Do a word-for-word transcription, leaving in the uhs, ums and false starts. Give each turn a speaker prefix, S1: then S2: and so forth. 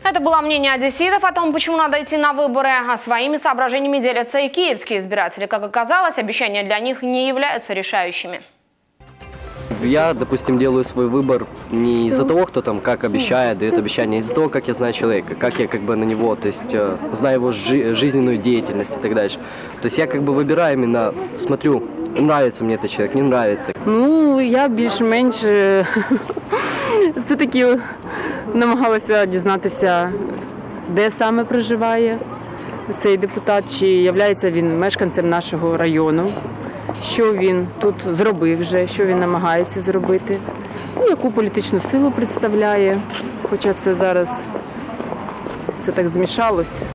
S1: Это было мнение одесситов о том, почему надо идти на выборы. А своими соображениями делятся и киевские избиратели. Как оказалось, обещания для них не являются решающими.
S2: Я, допустим, делаю свой выбор не из-за того, кто там как обещает, дает обещания, а из-за того, как я знаю человека, как я как бы на него, то есть э, знаю его жи жизненную деятельность и так дальше. То есть я как бы выбираю именно, смотрю, нравится мне этот человек, не нравится.
S3: Ну, я більш-менш все-таки намагалася дізнатися, де саме проживає цей депутат, чи є він мешканцем нашого району, що він тут зробив вже, що він намагається зробити, ну, яку політичну силу представляє, хоча це зараз все так змішалось.